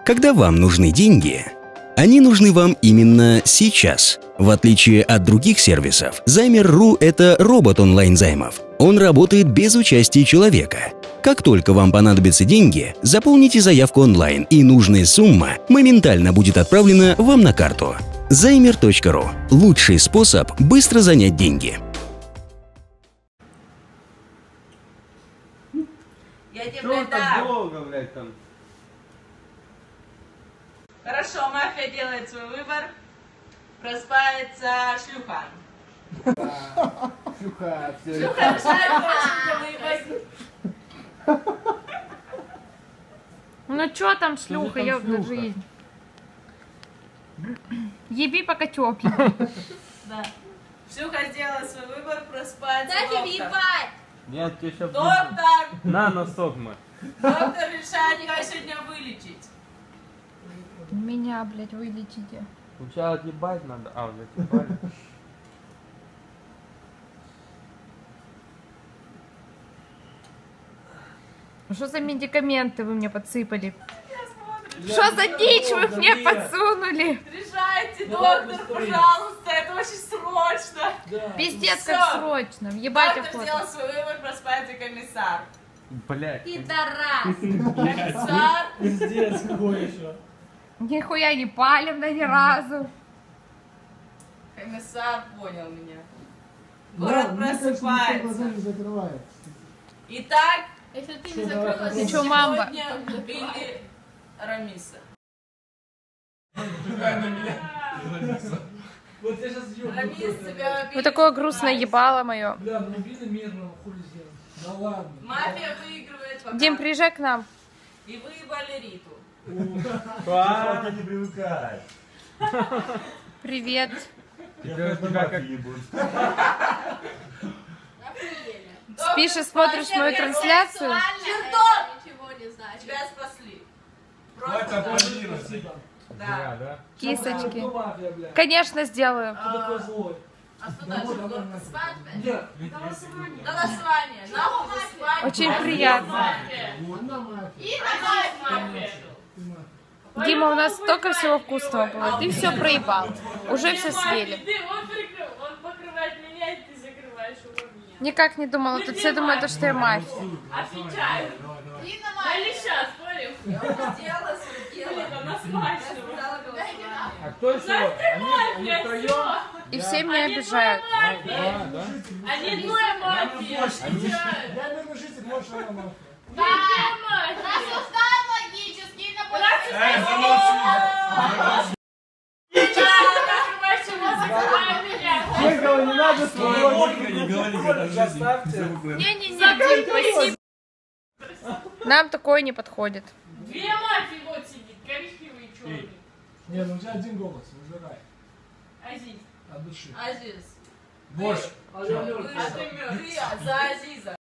Когда вам нужны деньги, они нужны вам именно сейчас. В отличие от других сервисов, Займер.ру – это робот онлайн-займов. Он работает без участия человека. Как только вам понадобятся деньги, заполните заявку онлайн, и нужная сумма моментально будет отправлена вам на карту. Займер.ру – лучший способ быстро занять деньги. Я тебе так долго, блядь, там? Хорошо, мафия делает свой выбор. Просыпается шлюха. Шлюха, все. Шлюха решает мальчика выебать. Ну чё там шлюха, ёбна жизнь. Еби пока тёплый. Да. Шлюха сделала свой выбор, просыпается Дайте доктор. въебать! Нет, тебе сейчас... Доктор! На носок мы. Доктор решает тебя сегодня вылечить. Меня, блядь, вылечите. Сначала отъебать надо. А, уже отъебали. Что за медикаменты вы мне подсыпали? Что за дичь вы мне подсунули? Решайте, доктор, пожалуйста, это очень срочно. Пиздец, Всё. как срочно. Въебать Доктор сделал охота. свой выбор, просыпается комиссар. Блядь. Пидорас! Комиссар, Пиздец, какой еще. Нихуя не палевно ни разу. комиссар понял меня. Город просыпается. Не закрывает. Итак, Если ты не закрылась, Ты чё, мамба? сегодня убили Рамиса. Вот я сейчас съем. Рамис тебя убили. Вот такое грустное ебало мое. Бля, ну убили мирного, хули сделал. Да ладно. Мафия выигрывает пока. Дим, приезжай к нам. И выебали Риту. Не привыкай. Привет. Теперь у тебя как... Спишь и смотришь мою трансляцию? Чертов! Ничего не значит. Тебя спасли. Хватит Просто аплодировать. Спасибо. да. Да? Кисочки. Кто мафия, бля? Конечно, сделаю. Кто такой злой? А что Давай, дальше? давай, Город давай. просыпается? Нет. Голосование. Нахуй засыпать. Очень приятно. Она мафия. И на мафию! Ты мафия. Дима, у нас столько всего вкусного было. Ты все проебал. Уже все съели. Он покрывает меня, и ты закрываешь его меня. Никак не думала. Тут все думают, что я мафия. Отвечаю. И на Да или мафию! сейчас, спорим? Я уже сделала свое дело. Блин, она Я смачная. сказала голосование. А кто еще? Они втроем? И все меня обижают. Да, да? Они двое мафия. Отвечают. Я мирный житель, можешь она мафия. Ты мафия. Рассуждаем логически и на Закрываешь его, закрывай меня. Чекова не надо Сколько не говори, когда в жизни. Заставьте. Не-не-не, Дим, спасибо. Нам такое не подходит. Две мафии вот сидит, коричневый и черный. Не, ну у тебя один голос, выбирай. Азиз. От души. Азиз. Борщ. Ты за Азиза.